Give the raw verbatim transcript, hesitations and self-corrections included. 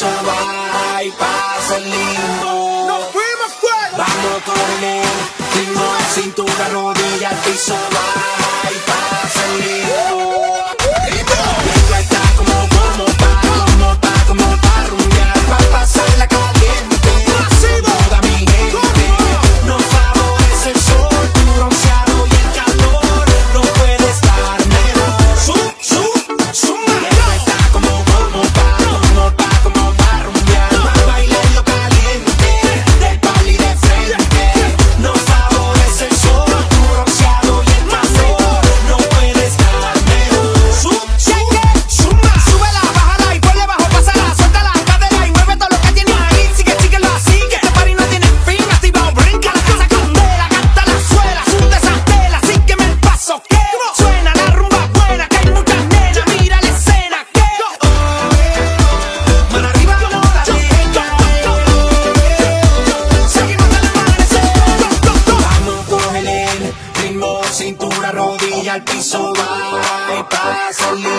piso va y pasa el limbo. ¡Nos fuimos, pues! Vamos con el ritmo, cintura, rodilla, al piso va y pasa el limbo. Esto está como, como pa, como pa, como pa rumbear, pa pasarla caliente. Toda mi gente nos favorece el sol, tu bronceado y el calor no puede estar mejor. ¡Sum, sum, suma! Esto está como, como pa, como pa, como pa rumbear, pa bailarlo caliente, del pali de frente. Nos favorece el sol, tu bronceado y el calor no puede estar mejor. ¡Sum, sum, suma! Súbela, bájala y ponle bajo, pásala, suelta la cadera y mueve todo lo que tienes ahí. Sigue, síguelo así, que este party no tiene fin. Activa o brinca la casa candela, canta la suela, sunde esa tela, sígueme el paso que suena la rumba buena, que hay muchas nenas, mira la escena que mano arriba no la dejes caer. Seguimos hasta el amanecer. Vamos, cógele el ritmo, cintura, rodilla, al piso va y pasa el